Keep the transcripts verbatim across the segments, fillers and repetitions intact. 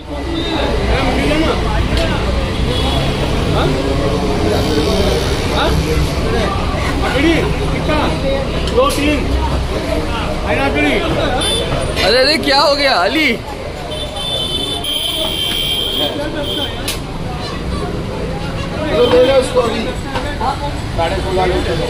अरे अरे क्या हो गया अली? ले लो उसको अभी साढ़े सोलह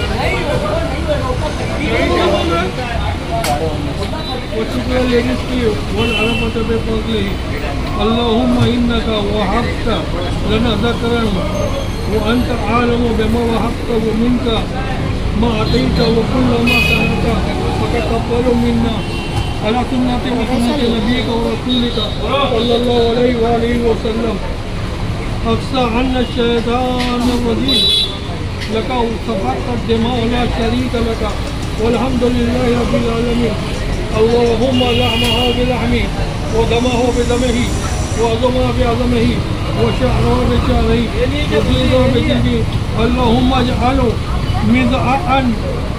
लेडीज की वन अरब पे पहुंचले अल्लाहुम्मा इन्नका वहब्ता लना ज़करन व अंत आलमु बिमा वहब्ता व मिनका मा अतैता व कुल्ल मा सअलता फतक़ब्बल मिन्ना अला सुन्नति व सुन्नति नबीका व रसूलिका सल्लल्लाहु अलैहि व आलिहि व सल्लम अक्सा अन्न शैतान रजीम लका सफ़क़त दिमा ला शरीक लका वल्हम्दुलिल्लाहि रब्बिल आलमीन अल्लाहुम्मा लहमहा बिलहमी व दमहा बिदमिही व अज़महा बिअज़मिही व शअरहा बिशअरिही व जिल्दहा बिजिल्दिही अल्लाहुम्मा इजअलहु मिज़अन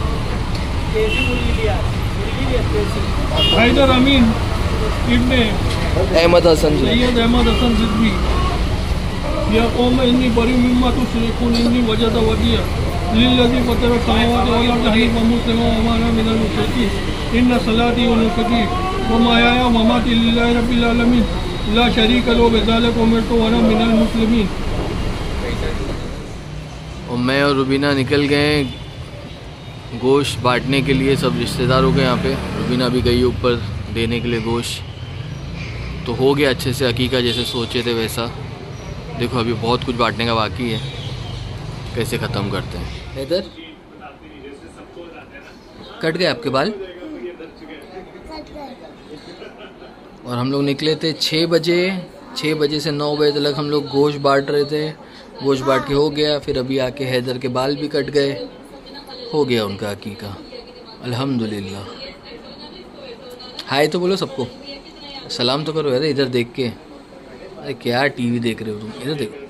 हैदर अमीन इब्ने अहमद हसन सैयद अहमद हसन रिज़वी या कौम इन्नी बरी मिम्मा तुश्रिकून इन्नी वजद वजिया लिल्लज़ी फ़तरा समावाति वल अर्ज़ हनीफ़न मुस्लिमन व मा अना मिनल मुशरिकीन इन्ना सलाती व नुसुकी व महयाया व ममाती लिल्लाहि रब्बिल आलमीन ला शरीका लहू बिज़ालिका उमिरतु व अना मिनल मुस्लिमीन। और मैं और रुबीना निकल गए गोश्त बांटने के लिए। सब रिश्तेदारों के यहाँ पे रुबीना भी गई ऊपर देने के लिए गोश्त। तो हो गया अच्छे से अकीका जैसे सोचे थे वैसा। देखो अभी बहुत कुछ बांटने का बाकी है, कैसे ख़त्म करते हैं। इधर कट गए आपके बाल। और हम लोग निकले थे छः बजे छः बजे से नौ बजे तक हम लोग गोश्त बांट रहे थे। गोश्त बांट के हो गया, फिर अभी आके हैदर के बाल भी कट गए, हो गया उनका अकीका अल्हम्दुलिल्लाह। हाय तो बोलो सबको, सलाम तो करो यार। इधर देख के, अरे क्या टीवी देख रहे हो तुम, इधर देखो।